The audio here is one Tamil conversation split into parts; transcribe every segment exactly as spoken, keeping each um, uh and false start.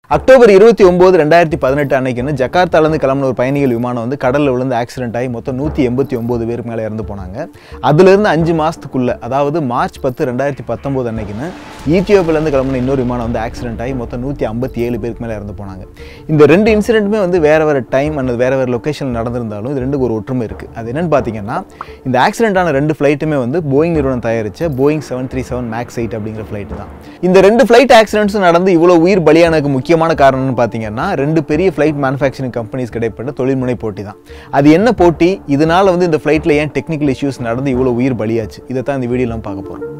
அக்டோபர் இருபத்தி ஒன்பது ரெண்டாயிரத்தி பதினெட்டு அன்னைக்குன்னு ஜகார்த்தாலேருந்து கிளம்பின ஒரு பயணிகள் விமானம் வந்து கடலில் விழுந்து ஆக்சிடென்ட் ஆகி மொத்தம் நூற்றி எண்பத்தி ஒம்பது பேருக்கு மேலே இறந்து போனாங்க. அதுலேருந்து அஞ்சு மாதத்துக்குள்ளே, அதாவது மார்ச் பத்து ரெண்டாயிரத்தி பத்தொம்போது அன்னைக்குன்னு ஈத்தியோப்பியாலேருந்து கிளம்பின இன்னொரு விமானம் வந்து ஆக்சிடென்ட் ஆகி மொத்தம் நூற்றி ஐம்பத்தி ஏழு பேருக்கு மேலே இறந்து போனாங்க. இந்த ரெண்டு இன்சிடென்ட்டுமே வந்து வேறு வேறு டைம் அல்லது வேறு வேறு லொக்கேஷனில் நடந்திருந்தாலும் இது ரெண்டுக்கு ஒரு ஒற்றுமை இருக்குது. அது என்னென்னு பார்த்தீங்கன்னா, இந்த ஆக்சிடென்ட்டான ரெண்டு ஃப்ளைட்டுமே வந்து போயிங் நிறுவனம் தயாரித்த Boeing seven three seven max eight அப்படிங்கிற ஃப்ளைட்டு தான். இந்த ரெண்டு ஃப்ளைட் ஆக்சிடென்ட்ஸும் நடந்து இவ்வளோ உயிர் பலியானதுக்கு முக்கியமான காரணம்னு பார்த்தீங்கன்னா, ரெண்டு பெரிய ஃப்ளைட் மேனுஃபேக்சரிங் கம்பெனிஸ் கிடைப்பட்ட தொழில்முனை போட்டி தான். அது என்ன போட்டி, இதனால வந்து இந்த ஃப்ளைட்டில் ஏன் டெக்னிக்கல் இஷ்யூஸ் நடந்து இவ்வளோ உயிர் பலியாச்சு, இதை தான் இந்த வீடியோலாம் பார்க்க போகிறோம்.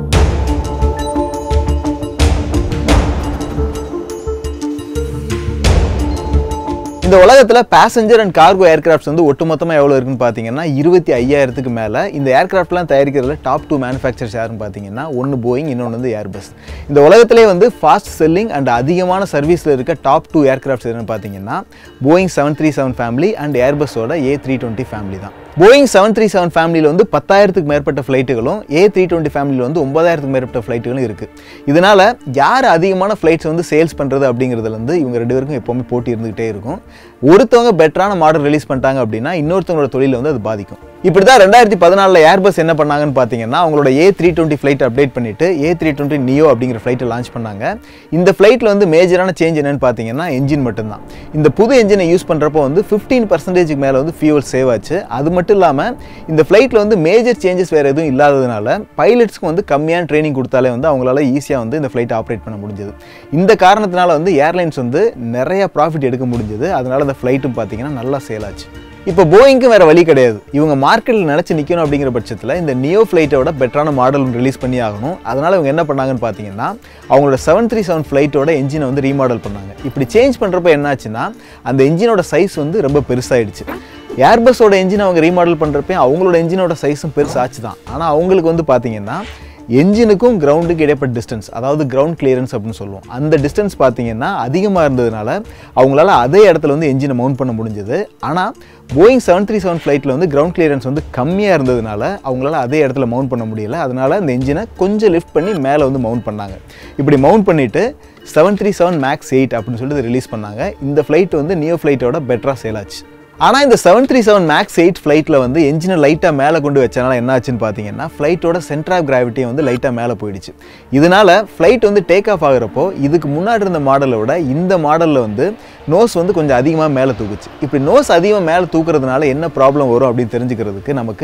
இந்த உலகத்தில் பேசஞ்சர் அண்ட் கார்கோ ஏர்கிராஃப்ட்ஸ் வந்து ஒட்டுமொத்தமாக எவ்வளோ இருக்குன்னு பார்த்தீங்கன்னா இருபத்தி ஐயாயிரத்துக்கு மேலே. இந்த ஏர்கிராஃப்ட்லாம் தயாரிக்கிறதுல டாப் டூ மேனுஃபேக்சர்ஸ் யாருன்னு பார்த்தீங்கன்னா ஒன்று போயிங், இன்னொன்று வந்து ஏர்பஸ். இந்த உலகத்திலே வந்து ஃபாஸ்ட் செல்லிங் அண்ட் அதிகமான சர்வீஸில் இருக்க டாப் டூ ஏர்கிராஃப்ட்ஸ் எதுன்னு பார்த்தீங்கன்னா Boeing seven three seven family and ஏர்பஸோட ஏ த்ரீ டுவெண்ட்டி ஃபேமிலி தான். போயிங் செவன் த்ரீ செவன் ஃபேமிலியில் வந்து பத்தாயிரத்துக்கு மேற்பட்ட ஃப்ளைட்டுகளும் ஏ த்ரீ டுவெண்ட்டி ஃபேமிலியில் வந்து ஒன்பதாயிரத்துக்கு மேற்பட்ட ஃப்ளைட்டுகளும் இருக்குது. இதனால் யார் அதிகமான ஃப்ளைட்ஸ் வந்து சேல்ஸ் பண்ணுறது அப்படிங்கிறதுல வந்து இவங்க ரெண்டு பேருக்கும் எப்போவுமே போட்டி இருந்துகிட்டே இருக்கும். ஒருத்தவங்க பெட்டரான மாடல் ரிலீஸ் பண்ணிட்டாங்க அப்படின்னா இன்னொருத்தவங்களோட தொழிலை வந்து அது பாதிக்கும். இப்படி தான் ரெண்டாயிரத்தி பதினாலில் ஏர்பஸ் என்ன பண்ணாங்கன்னு பார்த்தீங்கன்னா, அவங்களோட A three twenty flight update பண்ணிவிட்டு ஏ த்ரீ டுவெண்ட்டி நியோ அப்படிங்கிற ஃப்ளைட்டை லான்ச் பண்ணாங்க. இந்த ஃப்ளைட்டில் வந்து மேஜரான சேஞ்ச் என்னென்னு பார்த்தீங்கன்னா என்ஜின் மட்டும்தான். இந்த புது என்ஜினை யூஸ் பண்ணுறப்போ வந்து ஃபிஃப்டீன் பர்சன்டேஜுக்கு மேலே வந்து ஃபியூவல் சேவ் ஆச்சு. அது மட்டும் இல்லாமல் இந்த ஃப்ளைட்டில் வந்து மேஜர் சேஞ்சஸ் வேறு எதுவும் இல்லாததுனால பைலட்ஸ்க்கு வந்து கம்மியான ட்ரைனிங் கொடுத்தாலே வந்து அவங்களால ஈஸியாக வந்து இந்த ஃப்ளைட்டை ஆப்ரேட் பண்ண முடிஞ்சது. இந்த காரணத்தினால வந்து ஏர்லைன்ஸ் வந்து நிறைய ப்ராஃபிட் எடுக்க முடிஞ்சது. அதனால் அந்த ஃப்ளைட்டும் பார்த்தீங்கன்னா நல்லா சேல் ஆச்சு. இப்போ போயிங்க்கு வேறு வழி கிடையாது. இவங்க மார்க்கெட்டில் நினச்சி நிற்கணும் அப்படிங்கிற பட்சத்தில் இந்த நியோ ஃப்ளைட்டோட பெட்டரான மாடல் ரிலீஸ் பண்ணி ஆகணும். அதனால் இவங்க என்ன பண்ணாங்கன்னு பார்த்தீங்கன்னா, அவங்களோட செவன் த்ரீ செவன் ஃப்ளைட்டோட என்ஜினை வந்து ரீமாடல் பண்ணாங்க. இப்படி சேஞ்ச் பண்ணுறப்ப என்னாச்சுன்னா, அந்த என்ஜினோட சைஸ் வந்து ரொம்ப பெருசாகிடுச்சு. ஏர்பஸோட என்ஜின் அவங்க ரீமாடல் பண்ணுறப்ப அவங்களோட என்ஜினோட சைஸும் பெருசாச்சு தான். ஆனால் அவங்களுக்கு வந்து பார்த்தீங்கன்னா என்ஜினுக்கும் கிரவுண்டுக்கு இடைப்பட்ட டிஸ்டன்ஸ், அதாவது கிரவுண்ட் கிளியரன்ஸ் அப்படின்னு சொல்லுவோம், அந்த டிஸ்டன்ஸ் பார்த்தீங்கன்னா அதிகமாக இருந்ததுனால அவங்களால அதே இடத்துல வந்து என்ஜினை மவுண்ட் பண்ண முடிஞ்சது. ஆனால் போயிங் செவன் த்ரீ செவன் ஃப்ளைட்டில் வந்து கிரவுண்ட் கிளியரன்ஸ் வந்து கம்மியாக இருந்ததுனால அவங்களால அதே இடத்துல மவுண்ட் பண்ண முடியல. அதனால் அந்த என்ஜினை கொஞ்சம் லிஃப்ட் பண்ணி மேலே வந்து மவுண்ட் பண்ணாங்க. இப்படி மவுண்ட் பண்ணிவிட்டு seven three seven max eight அப்படின்னு சொல்லிட்டு ரிலீஸ் பண்ணாங்க. இந்த ஃப்ளைட் வந்து நியோ ஃப்ளைட்டோட பெட்டராக சேல் ஆச்சு. ஆனால் இந்த seven three seven max eight ஃப்ளைட்டில் வந்து என்ஜினை லைட்டாக மேலே கொண்டு வச்சனால என்ன ஆச்சுன்னு பார்த்தீங்கன்னா, ஃப்ளைட்டோட சென்டர் ஆஃப் கிராவிட்டியை வந்து லைட்டாக மேலே போயிடுச்சு. இதனால் ஃப்ளைட் வந்து டேக் ஆஃப் ஆகிறப்போ இதுக்கு முன்னாடி இருந்த மாடலை விட இந்த மாடலில் வந்து நோஸ் வந்து கொஞ்சம் அதிகமாக மேலே தூக்குச்சு. இப்படி நோஸ் அதிகமாக மேலே தூக்குறதுனால என்ன ப்ராப்ளம் வரும் அப்படின்னு தெரிஞ்சுக்கிறதுக்கு நமக்கு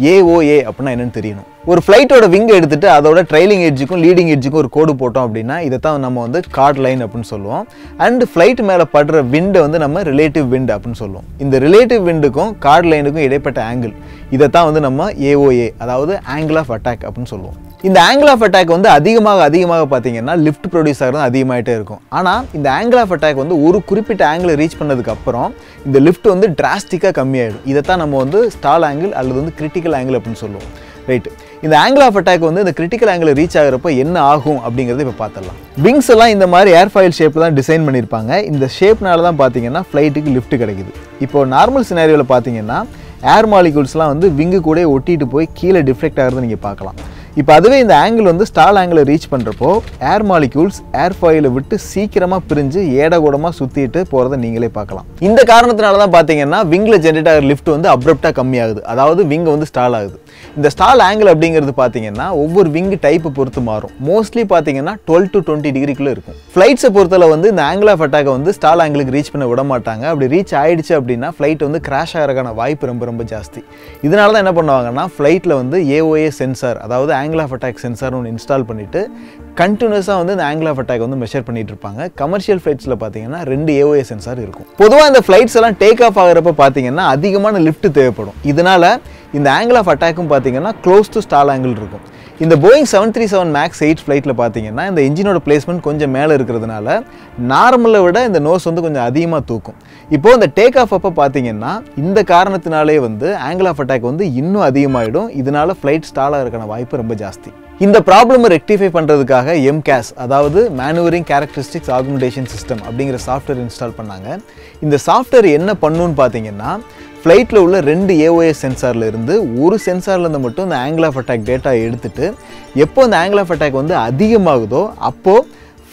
ஏஓஏ அப்படின்னா என்னென்னு தெரியணும். ஒரு ஃப்ளைட்டோட விங் எடுத்துகிட்டு அதோட ட்ரைலிங் எட்ஜுக்கும் லீடிங் எட்ஜுக்கும் ஒரு கோடு போட்டோம் அப்படின்னா இதை தான் நம்ம வந்து கார்ட் லைன் அப்படின்னு சொல்லுவோம். அண்ட் ஃப்ளைட் மேலே படுற விண்டை வந்து நம்ம ரிலேட்டிவ் விண்ட் அப்படின்னு சொல்லுவோம். இந்த ரிலேட்டிவ் விண்டுக்கும் கார்ட் லைனுக்கும் இடைப்பட்ட ஆங்கிள், இதை தான் வந்து நம்ம ஏஓஏ, அதாவது ஆங்கிள் ஆஃப் அட்டாக் அப்படின்னு சொல்லுவோம். இந்த ஆங்கிள் ஆஃப் அட்டாக் வந்து அதிகமாக அதிகமாக பார்த்தீங்கன்னா லிஃப்ட் ப்ரொடியூஸ் ஆகிறது அதிகமாகிட்டே இருக்கும். ஆனால் இந்த ஆங்கிள் ஆஃப் அட்டாக் வந்து ஒரு குறிப்பிட்ட ஆங்கிளை ரீச் பண்ணதுக்கு அப்புறம் இந்த லிஃப்ட் வந்து டிராஸ்டிக்காக கம்மியாயிடும். இதை தான் நம்ம வந்து ஸ்டால் ஆங்கிள் அல்லது வந்து கிரிட்டிக்கல் ஆங்கிள் அப்படின்னு சொல்லுவோம். ரைட்டு, இந்த ஆங்கிள் ஆஃப் அட்டாக் வந்து இந்த கிரிட்டிக்கல் ஆங்கிள் ரீச் ஆகிறப்போ என்ன ஆகும் அப்படிங்கிறத இப்போ பார்த்துடலாம். விங்ஸ் எல்லாம் இந்த மாதிரி ஏர்ஃபாயில் ஷேப்பில் தான் டிசைன் பண்ணியிருப்பாங்க. இந்த ஷேப்னால தான் பார்த்தீங்கன்னா ஃப்ளைட்டுக்கு லிஃப்ட் கிடைக்குது. இப்போ நார்மல் சினாரியோவில் பார்த்தீங்கன்னா ஏர் மாலிகூல்ஸ்லாம் வந்து விங்கு கூட ஒட்டிட்டு போய் கீழே டிஃப்ளெக்ட் ஆகிறத நீங்கள் பார்க்கலாம். இப்போ அதுவே இந்த ஆங்கிள் வந்து ஸ்டால் ஆங்கிளை ரீச் பண்ணுறப்போ ஏர் மாலிக்யூல்ஸ் ஏர்ஃபாயிலை விட்டு சீக்கிரமாக பிரிஞ்சு ஏடகூடமாக சுற்றிட்டு போகிறத நீங்களே பார்க்கலாம். இந்த காரணத்தினால தான் பார்த்தீங்கன்னா விங்கில் ஜென்ரேட் ஆகிற லிஃப்ட் வந்து அப்ரப்டாக கம்மியாகுது, அதாவது விங்கு வந்து ஸ்டால் ஆகுது. இந்த ஸ்டால் ஆங்கிள் அப்படிங்கிறது பார்த்தீங்கன்னா ஒவ்வொரு விங்கு டைப்பை பொறுத்து மாறும். மோஸ்ட்லி பார்த்தீங்கன்னா டுவெல் டு டுவெண்ட்டி டிகிரிக்குள்ளே இருக்கும். ஃப்ளைட்ஸை பொறுத்தல வந்து இந்த ஆங்கிள் ஆஃப் அட்டாக்கை வந்து ஸ்டால் ஆங்கிளுக்கு ரீச் பண்ண விட மாட்டாங்க. அப்படி ரீச் ஆயிடுச்சு அப்படின்னா ஃப்ளைட் வந்து கிராஷ் ஆகிறதுக்கான வாய்ப்பு ரொம்ப ரொம்ப ஜாஸ்தி. இதனால தான் என்ன பண்ணுவாங்கன்னா ஃப்ளைட்டில் வந்து ஏஓஏ சென்சார், அதாவது ஆங்கிள் ஆஃப் அட்டாக் சென்சார் ஒன்று இன்ஸ்டால் பண்ணிவிட்டு கண்டினியூஸாக வந்து இந்த ஆங்கிள் ஆஃப் அட்டாக் வந்து மெஷர் பண்ணிட்டு இருப்பாங்க. கமர்ஷியல் ஃப்ளைட்ஸில் பார்த்தீங்கன்னா ரெண்டு ஏஓஏ சென்சார் இருக்கும். பொதுவாக இந்த ஃப்ளைட்ஸ் எல்லாம் டேக் ஆஃப் ஆகிறப்ப பார்த்தீங்கன்னா அதிகமான லிஃப்ட் தேவைப்படும். இதனால் இந்த ஆங்கிள் ஆஃப் அட்டாக்கும் பார்த்தீங்கன்னா க்ளோஸ் டு ஸ்டால் ஆங்கிள் இருக்கும். இந்த Boeing seven three seven max eight ஃப்ளைட்டில் பார்த்தீங்கன்னா இந்த இன்ஜினோட பிளேஸ்மெண்ட் கொஞ்சம் மேலே இருக்கிறதுனால நார்மலை விட இந்த நோஸ் வந்து கொஞ்சம் அதிகமாக தூக்கும். இப்போது இந்த டேக் ஆஃப் அப்போ பார்த்தீங்கன்னா இந்த காரணத்தினாலே வந்து ஆங்கிள் ஆஃப் அட்டாக் வந்து இன்னும் அதிகமாகிடும். இதனால ஃப்ளைட் ஸ்டால் ஆகிறதுக்கான வாய்ப்பு ரொம்ப ஜாஸ்தி. இந்த ப்ராப்ளமை ரெக்டிஃபை பண்ணுறதுக்காக எம்கேஸ், அதாவது மேனுவரிங் கேரக்டரிஸ்டிக்ஸ் ஆகுமெண்டேஷன் சிஸ்டம் அப்படிங்கிற சாஃப்ட்வேர் இன்ஸ்டால் பண்ணாங்க. இந்த சாஃப்ட்வேர் என்ன பண்ணுன்னு பார்த்தீங்கன்னா, ஃப்ளைட்டில் உள்ள ரெண்டு ஏஓஏ சென்சாரில் இருந்து ஒரு சென்சார்லேருந்து மட்டும் இந்த ஆங்கிள் ஆஃப் அட்டாக் டேட்டா எடுத்துகிட்டு எப்போ இந்த ஆங்கிள் ஆஃப் அட்டாக் வந்து அதிகமாகுதோ அப்போது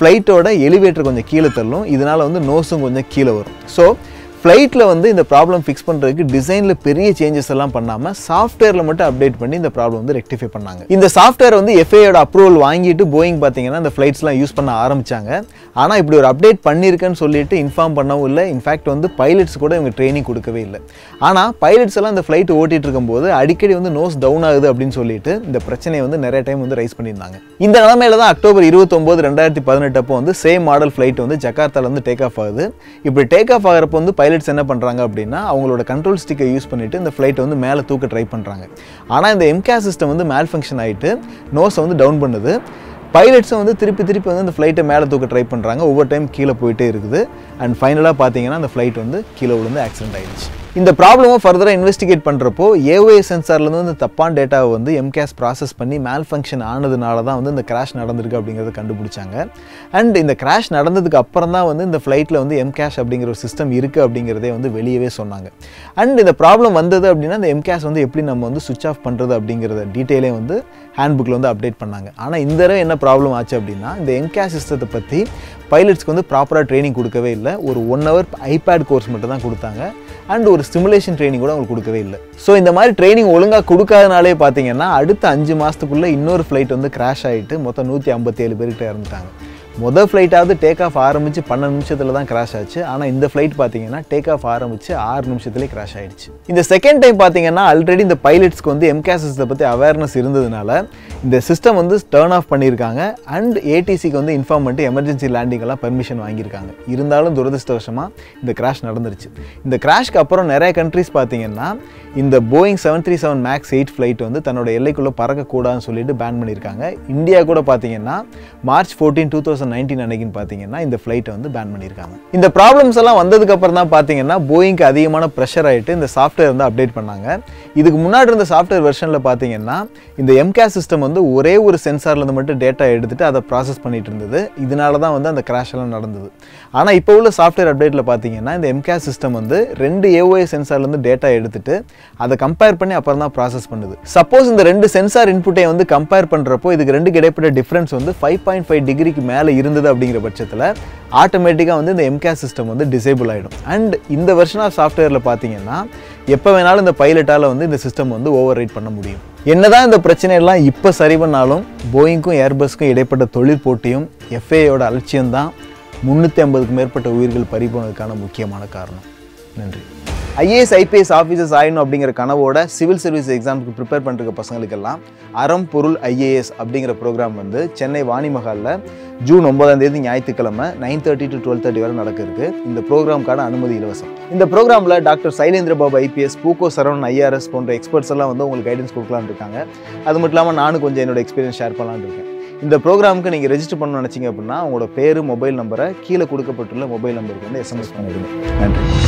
ஃப்ளைட்டோட எலிவேட்டர் கொஞ்சம் கீழே தள்ளும், இதனால் வந்து நோஸும் கொஞ்சம் கீழே வரும். ஸோ ஃப்ளைட்டில் வந்து இந்த ப்ராப்ளம் ஃபிக்ஸ் பண்ணுறதுக்கு டிசைனில் பெரிய சேஞ்சஸ் எல்லாம் பண்ணாமல் சாஃப்ட்வேரில் மட்டும் அப்டேட் பண்ணி இந்த ப்ராப்ளம் வந்து ரெக்டிஃபை பண்ணாங்க. இந்த சாஃப்ட்வேர் வந்து எஃப்ஏயோட அப்ரூவல் வாங்கிட்டு போயிங் பார்த்தீங்கன்னா இந்த ஃப்ளைட்ஸ்லாம் யூஸ் பண்ண ஆரம்பித்தாங்க. ஆனால் இப்படி ஒரு அப்டேட் பண்ணியிருக்கேன்னு சொல்லிட்டு இன்ஃபார்ம் பண்ணவும் இல்லை. இன்ஃபேக்ட் வந்து பைலட்ஸ் கூட இவங்க ட்ரைனிங் கொடுக்கவே இல்லை. ஆனால் பைலட்ஸ் எல்லாம் இந்த ஃப்ளைட் ஓட்டிகிட்டு இருக்கும்போது அடிக்கடி வந்து நோஸ் டவுன் ஆகுது அப்படின்னு சொல்லிட்டு இந்த பிரச்சனையை வந்து நிறைய டைம் வந்து ரைஸ் பண்ணியிருந்தாங்க. இந்த நிலைமையில தான் அக்டோபர் இருபத்தொம்போது ரெண்டாயிரத்தி பதினெட்டு அப்போ வந்து சேம் மாடல் ஃப்ளைட் வந்து ஜகார்த்தால வந்து டேக் ஆஃப் ஆகுது. இப்படி டேக் ஆஃப் ஆகிறப்போ வந்து பைலட்ஸ் என்ன பண்ணுறாங்க அப்படின்னா அவங்களோட கண்ட்ரோல் ஸ்டிக்கை யூஸ் பண்ணிட்டு இந்த ஃப்ளைட்டை வந்து மேலே தூக்க ட்ரை பண்ணுறாங்க. ஆனால் இந்த எம்கேஸ் சிஸ்டம் வந்து மேல் ஃபங்க்ஷன் ஆகிட்டு நோஸை வந்து டவுன் பண்ணுது. பைலட்ஸும் வந்து திருப்பி திருப்பி வந்து இந்த ஃப்ளைட்டை மேலே தூக்க ட்ரை பண்ணுறாங்க. ஒவ்வொரு டைம் கீழே போயிட்டே இருக்குது. அண்ட் ஃபைனலாக பார்த்தீங்கன்னா அந்த ஃப்ளைட் வந்து கீழே விழுந்து ஆக்சிடென்ட் ஆகிடுச்சு. இந்த ப்ராப்ளமும் ஃபர்தராக இன்வெஸ்டிகேட் பண்ணுறப்போ ஏஓஏ சென்சார்லேருந்து வந்து தப்பான டேட்டாவை வந்து எம்கேஸ் ப்ராசஸ் பண்ணி மேல் ஃபங்க்ஷன் ஆனதுனால தான் வந்து இந்த கிராஷ் நடந்திருக்கு அப்படிங்கிறத கண்டுபிடிச்சாங்க. அண்ட் இந்த கிராஷ் நடந்ததுக்கு அப்புறம் தான் வந்து இந்த ஃப்ளைட்டில் வந்து எம்கேஷ் அப்படிங்கிற ஒரு சிஸ்டம் இருக்குது அப்படிங்கிறதே வந்து வெளியவே சொன்னாங்க. அண்ட் இந்த ப்ராப்ளம் வந்தது அப்படின்னா இந்த எம்கேஷ் வந்து எப்படி நம்ம வந்து சுவிச் ஆஃப் பண்ணுறது அப்படிங்கிறத டீட்டெயிலே வந்து ஹேண்ட்புக்கில் வந்து அப்டேட் பண்ணாங்க. ஆனால் இந்த தடவை என்ன ப்ராப்ளம் ஆச்சு அப்படின்னா இந்த எம்கேஷ் சிஸ்டத்தை பற்றி பைலட்ஸ்க்கு வந்து ப்ராப்பராக ட்ரைனிங் கொடுக்கவே இல்லை. ஒரு ஒன் ஹவர் ஐபேட் கோர்ஸ் மட்டும் தான் கொடுத்தாங்க. அண்ட் ஒரு ஸ்டிமுலேஷன் ட்ரைனிங் கூட அவங்களுக்கு கொடுக்கவே இல்லை. ஸோ இந்த மாதிரி ட்ரைனிங் ஒழுங்காக கொடுக்காதனாலே பார்த்தீங்கன்னா அடுத்த அஞ்சு மாதத்துக்குள்ளே இன்னொரு ஃப்ளைட் வந்து கிராஷ் ஆகிட்டு மொத்தம் நூற்றி ஐம்பத்தி ஏழு பேர்கிட்ட இறந்துட்டாங்க. மொதல் ஃப்ளைட்டாவது டேக் ஆஃப் ஆரம்பித்து பன்னெண்டு நிமிஷத்தில் தான் கிராஷ் ஆச்சு. ஆனால் இந்த ஃப்ளைட் பார்த்தீங்கன்னா டேக் ஆஃப் ஆரம்பித்து ஆறு நிமிஷத்துலேயே கிராஷ் ஆகிடுச்சு. இந்த செகண்ட் டைம் பார்த்தீங்கன்னா ஆல்ரெடி இந்த பைலட்ஸ்க்கு வந்து எம்கேஸ் சிஸ்டத்தை பற்றி அவேர்னஸ் இருந்ததுனால இந்த சிஸ்டம் வந்து டர்ன் ஆஃப் பண்ணியிருக்காங்க. அண்ட் ஏடிசிக்கு வந்து இன்ஃபார்ம் பண்ணிட்டு எமர்ஜென்சி லேண்டிங்கெல்லாம் பர்மிஷன் வாங்கியிருக்காங்க. இருந்தாலும் துரதிருஷ்டவசமாக இந்த கிராஷ் நடந்துருச்சு. இந்த கிராஷ்க்கு அப்புறம் நிறைய கண்ட்ரிஸ் பார்த்தீங்கன்னா இந்த Boeing seven three seven max eight flight வந்து தன்னோட எல்லைக்குள்ளே பறக்கக்கூடாதுன்னு சொல்லிட்டு பேன் பண்ணியிருக்காங்க. இந்தியா கூட பார்த்தீங்கன்னா March fourteen two thousand nineteen அன்னைக்குன்னு பார்த்தீங்கன்னா இந்த ஃப்ளைட்டை வந்து பேன் பண்ணியிருக்காங்க. இந்த ப்ராப்ளம்ஸ் எல்லாம் வந்ததுக்கு அப்புறம் தான் பார்த்தீங்கன்னா போயிங்க்கு அதிகமான ப்ரெஷர் ஆகிட்டு இந்த சாஃப்ட்வேர் வந்து அப்டேட் பண்ணாங்க. இதுக்கு முன்னாடி இருந்த சாஃப்ட்வேர் வெர்ஷனில் பார்த்தீங்கன்னா இந்த எம்கேஸ் சிஸ்டம் வந்து ஒரே ஒரு சென்சார்லேருந்து மட்டும் டேட்டா எடுத்துட்டு அதை ப்ராசஸ் பண்ணிட்டு இருந்தது. இதனால தான் வந்து அந்த கிராஷ் எல்லாம் நடந்தது. ஆனால் இப்போ உள்ள சாஃப்ட்வேர் அப்டேட்டில் பார்த்தீங்கன்னா இந்த எம்கேஸ் சிஸ்டம் வந்து ரெண்டு ஏஓஏ சென்சார்லேருந்து டேட்டா எடுத்துட்டு அதை கம்பேர் பண்ணி அப்புறம் தான் ப்ராசஸ் பண்ணுது. சப்போஸ் இந்த ரெண்டு சென்சார் இன்புட்டை வந்து கம்பேர் பண்ணுறப்போ இதுக்கு ரெண்டு இடைப்பட்ட டிஃப்ரென்ஸ் வந்து ஃபைவ் பாயிண்ட் ஃபைவ் டிகிரிக்கு மேலே இருந்தது அப்படிங்கிற பட்சத்தில் ஆட்டோமேட்டிக்காக வந்து இந்த எம்கேஸ் சிஸ்டம் வந்து டிசேபிள் ஆகிடும். அண்ட் இந்த வெர்ஷன் ஆஃப் சாஃப்ட்வேரில் பார்த்தீங்கன்னா எப்போ வேணாலும் இந்த பைலட்டால் வந்து இந்த சிஸ்டம் வந்து ஓவர் ரைட் பண்ண முடியும். என்னதான் இந்த பிரச்சனையெல்லாம் இப்போ சரி பண்ணாலும் போயிங்க்கும் ஏர்பஸ்க்கும் இடைப்பட்ட தொழில் போட்டியும் எஃப்ஏயோட அலட்சியம் தான் முந்நூற்றி ஐம்பதுக்கு மேற்பட்ட உயிர்கள் பறிபோனதுக்கான முக்கியமான காரணம். நன்றி. ஐஏஎஸ் ஐபிஎஸ் ஆஃபீஸர்ஸ் ஆகணும் அப்படிங்கிற கனவோட சிவில் சர்வீஸ் எக்ஸாமுக்கு ப்ரிப்பேர் பண்ணுற பசங்களுக்கெல்லாம் அறம் பொருள் ஐஏஎஸ் அப்படிங்கிற ப்ரோக்ராம் வந்து சென்னை வாணி மஹாலில் ஜூன் ஒன்பதாம் தேதி ஞாயிற்றுக்கிழமை nine thirty to twelve thirty வரை நடக்க இருக்கு. இந்த ப்ரோக்ராம்கான அனுமதி இலவசம். இந்த ப்ரோக்ராமில் டாக்டர் சைலேந்திர பாபு ஐபிஎஸ், பூகோ சரவணன் ஐஆர்எஸ் போன்ற எக்ஸ்பர்ட்ஸ் எல்லாம் வந்து உங்களுக்கு கைடன்ஸ் கொடுக்கலான்னு இருக்காங்க. அது மட்டும் இல்லாமல் நானும் கொஞ்சம் என்னோட எக்ஸ்பீரியன்ஸ் ஷேர் பண்ணலான்னு இருக்கேன். இந்த ப்ரோக்ராமுக்கு நீங்கள் ரெஜிஸ்டர் பண்ணணும்னு நினச்சிங்க அப்படின்னா உங்களோட பேர், மொபைல் நம்பரை கீழே கொடுக்கப்பட்டுள்ள மொபைல் நம்பருக்கு வந்து எஸ்எம்எஸ் பண்ணிடுங்க. நன்றி.